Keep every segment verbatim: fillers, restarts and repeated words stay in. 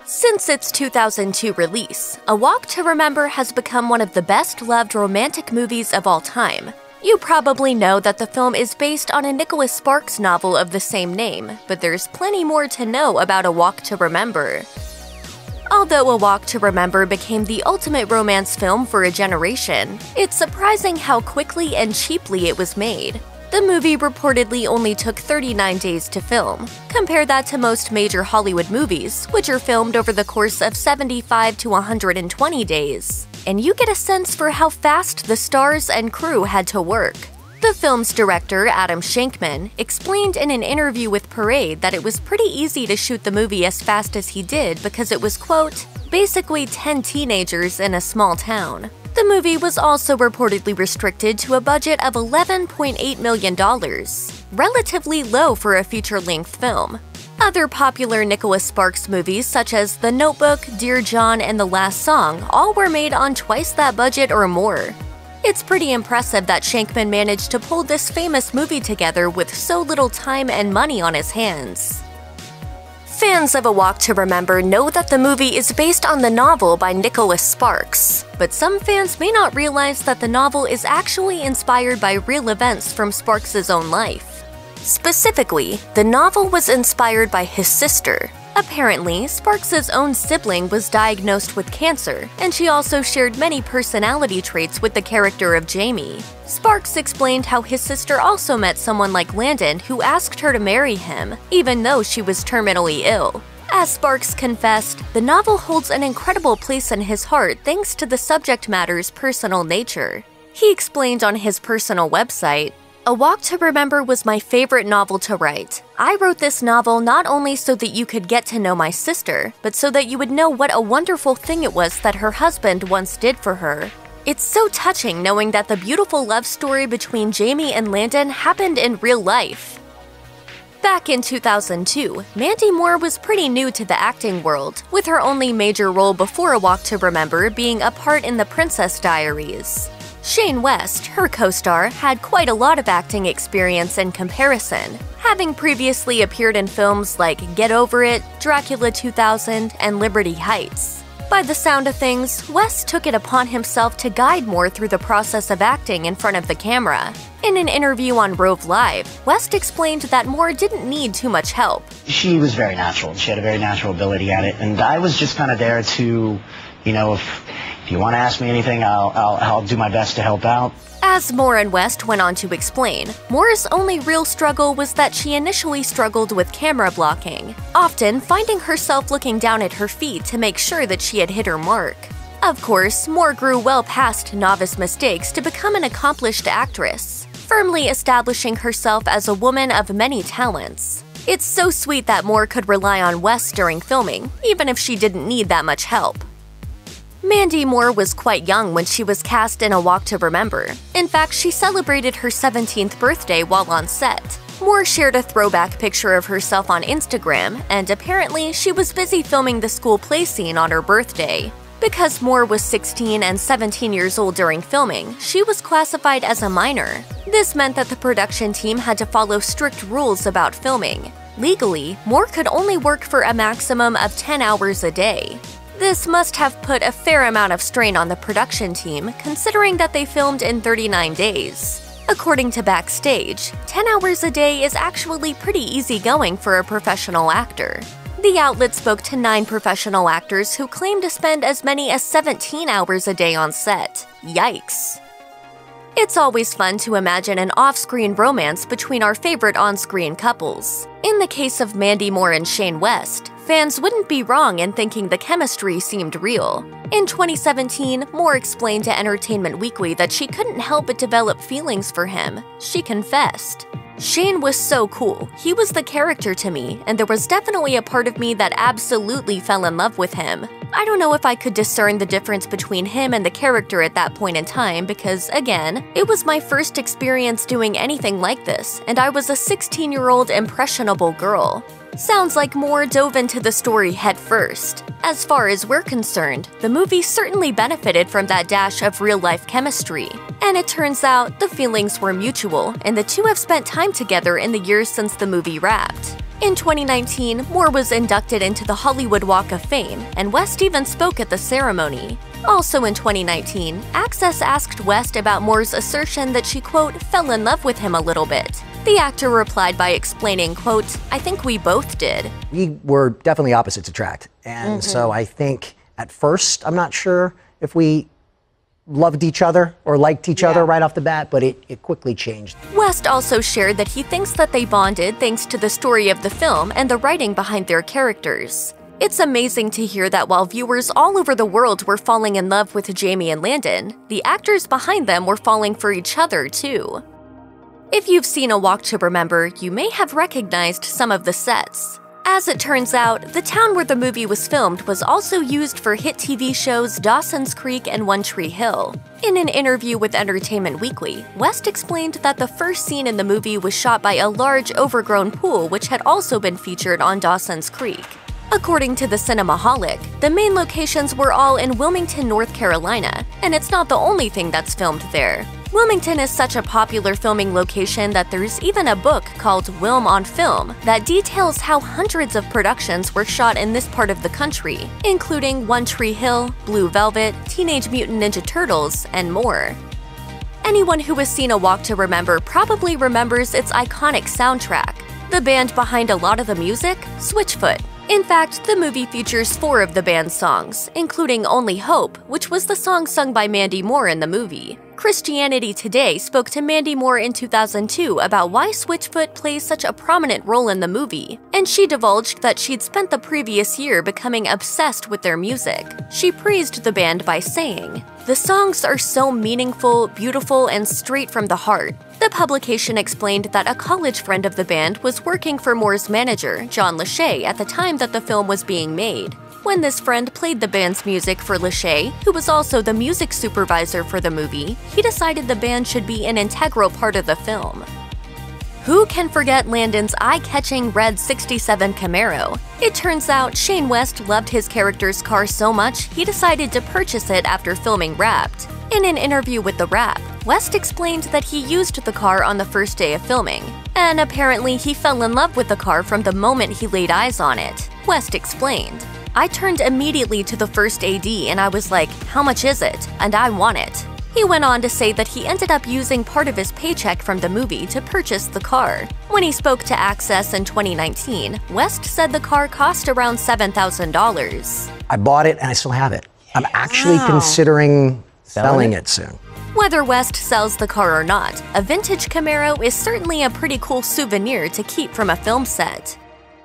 Since its two thousand two release, A Walk to Remember has become one of the best-loved romantic movies of all time. You probably know that the film is based on a Nicholas Sparks novel of the same name, but there's plenty more to know about A Walk to Remember. Although A Walk to Remember became the ultimate romance film for a generation, it's surprising how quickly and cheaply it was made. The movie reportedly only took thirty-nine days to film. Compare that to most major Hollywood movies, which are filmed over the course of seventy-five to one hundred twenty days, and you get a sense for how fast the stars and crew had to work. The film's director, Adam Shankman, explained in an interview with Parade that it was pretty easy to shoot the movie as fast as he did because it was, quote, basically ten teenagers in a small town. The movie was also reportedly restricted to a budget of eleven point eight million dollars, relatively low for a feature-length film. Other popular Nicholas Sparks movies such as The Notebook, Dear John, and The Last Song all were made on twice that budget or more. It's pretty impressive that Shankman managed to pull this famous movie together with so little time and money on his hands. Fans of A Walk to Remember know that the movie is based on the novel by Nicholas Sparks, but some fans may not realize that the novel is actually inspired by real events from Sparks' own life. Specifically, the novel was inspired by his sister. Apparently, Sparks' own sibling was diagnosed with cancer, and she also shared many personality traits with the character of Jamie. Sparks explained how his sister also met someone like Landon who asked her to marry him, even though she was terminally ill. As Sparks confessed, the novel holds an incredible place in his heart thanks to the subject matter's personal nature. He explained on his personal website, "A Walk to Remember was my favorite novel to write. I wrote this novel not only so that you could get to know my sister, but so that you would know what a wonderful thing it was that her husband once did for her. It's so touching knowing that the beautiful love story between Jamie and Landon happened in real life." Back in two thousand two, Mandy Moore was pretty new to the acting world, with her only major role before A Walk to Remember being a part in The Princess Diaries. Shane West, her co-star, had quite a lot of acting experience in comparison, having previously appeared in films like Get Over It, Dracula two thousand, and Liberty Heights. By the sound of things, West took it upon himself to guide Moore through the process of acting in front of the camera. In an interview on Rove Live, West explained that Moore didn't need too much help. She was very natural. She had a very natural ability at it, and I was just kind of there to, you know, if, if you want to ask me anything, I'll, I'll, I'll do my best to help out. As Moore and West went on to explain, Moore's only real struggle was that she initially struggled with camera blocking, often finding herself looking down at her feet to make sure that she had hit her mark. Of course, Moore grew well past novice mistakes to become an accomplished actress, firmly establishing herself as a woman of many talents. It's so sweet that Moore could rely on West during filming, even if she didn't need that much help. Mandy Moore was quite young when she was cast in A Walk to Remember. In fact, she celebrated her seventeenth birthday while on set. Moore shared a throwback picture of herself on Instagram, and apparently she was busy filming the school play scene on her birthday. Because Moore was sixteen and seventeen years old during filming, she was classified as a minor. This meant that the production team had to follow strict rules about filming. Legally, Moore could only work for a maximum of ten hours a day. This must have put a fair amount of strain on the production team, considering that they filmed in thirty-nine days. According to Backstage, ten hours a day is actually pretty easygoing for a professional actor. The outlet spoke to nine professional actors who claimed to spend as many as seventeen hours a day on set. Yikes. It's always fun to imagine an off-screen romance between our favorite on-screen couples. In the case of Mandy Moore and Shane West, fans wouldn't be wrong in thinking the chemistry seemed real. In twenty seventeen, Moore explained to Entertainment Weekly that she couldn't help but develop feelings for him. She confessed, "Shane was so cool. He was the character to me, and there was definitely a part of me that absolutely fell in love with him. I don't know if I could discern the difference between him and the character at that point in time because, again, it was my first experience doing anything like this, and I was a sixteen-year-old impressionable girl." Sounds like Moore dove into the story head first. As far as we're concerned, the movie certainly benefited from that dash of real-life chemistry. And it turns out the feelings were mutual, and the two have spent time together in the years since the movie wrapped. In twenty nineteen, Moore was inducted into the Hollywood Walk of Fame, and West even spoke at the ceremony. Also in twenty nineteen, Access asked West about Moore's assertion that she, quote, fell in love with him a little bit. The actor replied by explaining, quote, I think we both did. We were definitely opposites attract, and mm-hmm. so I think at first, I'm not sure if we loved each other or liked each yeah. other right off the bat, but it, it quickly changed. West also shared that he thinks that they bonded thanks to the story of the film and the writing behind their characters. It's amazing to hear that while viewers all over the world were falling in love with Jamie and Landon, the actors behind them were falling for each other too. If you've seen A Walk to Remember, you may have recognized some of the sets. As it turns out, the town where the movie was filmed was also used for hit T V shows Dawson's Creek and One Tree Hill. In an interview with Entertainment Weekly, West explained that the first scene in the movie was shot by a large, overgrown pool which had also been featured on Dawson's Creek. According to the Cinemaholic, the main locations were all in Wilmington, North Carolina, and it's not the only thing that's filmed there. Wilmington is such a popular filming location that there's even a book called Wilm on Film that details how hundreds of productions were shot in this part of the country, including One Tree Hill, Blue Velvet, Teenage Mutant Ninja Turtles, and more. Anyone who has seen A Walk to Remember probably remembers its iconic soundtrack. The band behind a lot of the music? Switchfoot. In fact, the movie features four of the band's songs, including Only Hope, which was the song sung by Mandy Moore in the movie. Christianity Today spoke to Mandy Moore in two thousand two about why Switchfoot plays such a prominent role in the movie, and she divulged that she'd spent the previous year becoming obsessed with their music. She praised the band by saying, "The songs are so meaningful, beautiful, and straight from the heart." The publication explained that a college friend of the band was working for Moore's manager, John Lachey, at the time that the film was being made. When this friend played the band's music for Lachey, who was also the music supervisor for the movie, he decided the band should be an integral part of the film. Who can forget Landon's eye-catching red sixty-seven Camaro? It turns out Shane West loved his character's car so much, he decided to purchase it after filming Wrapped. In an interview with The Wrap, West explained that he used the car on the first day of filming, and apparently he fell in love with the car from the moment he laid eyes on it. West explained, "I turned immediately to the first A D and I was like, how much is it? And I want it." He went on to say that he ended up using part of his paycheck from the movie to purchase the car. When he spoke to Access in twenty nineteen, West said the car cost around seven thousand dollars. I bought it and I still have it. I'm actually wow. considering selling it soon. Whether West sells the car or not, a vintage Camaro is certainly a pretty cool souvenir to keep from a film set.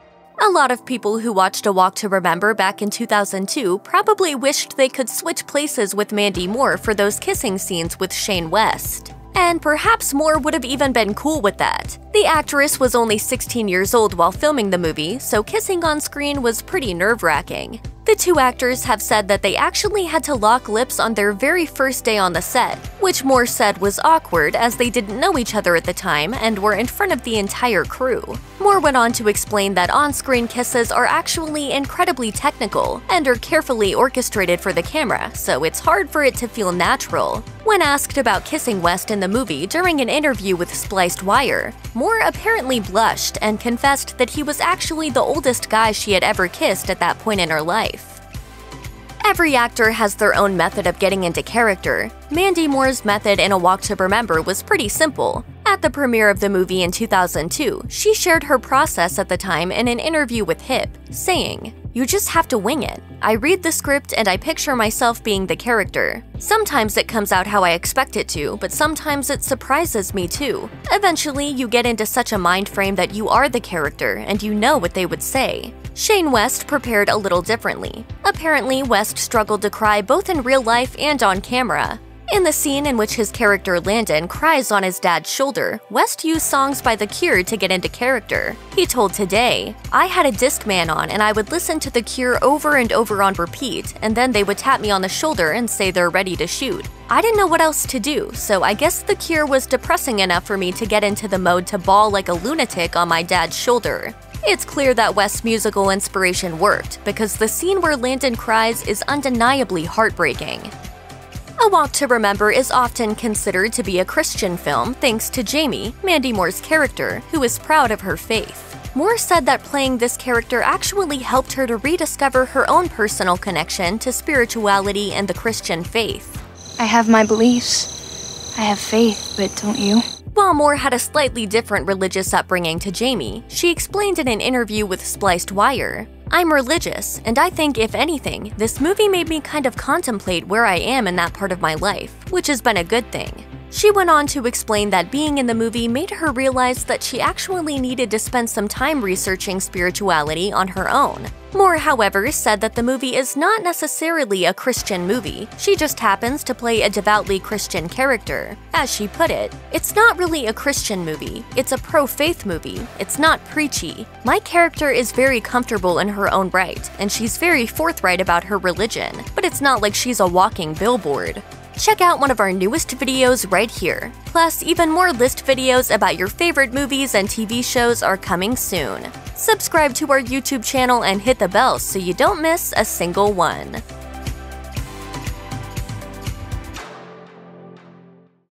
A lot of people who watched A Walk to Remember back in two thousand two probably wished they could switch places with Mandy Moore for those kissing scenes with Shane West. And perhaps Moore would have even been cool with that. The actress was only sixteen years old while filming the movie, so kissing on screen was pretty nerve-wracking. The two actors have said that they actually had to lock lips on their very first day on the set, which Moore said was awkward as they didn't know each other at the time and were in front of the entire crew. Moore went on to explain that on-screen kisses are actually incredibly technical and are carefully orchestrated for the camera, so it's hard for it to feel natural. When asked about kissing West in the movie during an interview with Spliced Wire, Moore apparently blushed and confessed that he was actually the oldest guy she had ever kissed at that point in her life. Every actor has their own method of getting into character. Mandy Moore's method in A Walk to Remember was pretty simple. At the premiere of the movie in two thousand two, she shared her process at the time in an interview with Hip, saying, "You just have to wing it. I read the script and I picture myself being the character. Sometimes it comes out how I expect it to, but sometimes it surprises me too. Eventually, you get into such a mind frame that you are the character and you know what they would say." Shane West prepared a little differently. Apparently, West struggled to cry both in real life and on camera. In the scene in which his character Landon cries on his dad's shoulder, West used songs by The Cure to get into character. He told Today, "I had a Discman on and I would listen to The Cure over and over on repeat, and then they would tap me on the shoulder and say they're ready to shoot. I didn't know what else to do, so I guess The Cure was depressing enough for me to get into the mode to bawl like a lunatic on my dad's shoulder." It's clear that West's musical inspiration worked, because the scene where Landon cries is undeniably heartbreaking. A Walk to Remember is often considered to be a Christian film thanks to Jamie, Mandy Moore's character, who is proud of her faith. Moore said that playing this character actually helped her to rediscover her own personal connection to spirituality and the Christian faith. I have my beliefs. I have faith, but don't you? While Moore had a slightly different religious upbringing to Jamie, she explained in an interview with Spliced Wire, "I'm religious, and I think, if anything, this movie made me kind of contemplate where I am in that part of my life, which has been a good thing." She went on to explain that being in the movie made her realize that she actually needed to spend some time researching spirituality on her own. Moore, however, said that the movie is not necessarily a Christian movie, she just happens to play a devoutly Christian character. As she put it, "It's not really a Christian movie, it's a pro-faith movie, it's not preachy. My character is very comfortable in her own right, and she's very forthright about her religion, but it's not like she's a walking billboard." Check out one of our newest videos right here. Plus, even more list videos about your favorite movies and T V shows are coming soon. Subscribe to our YouTube channel and hit the bell so you don't miss a single one.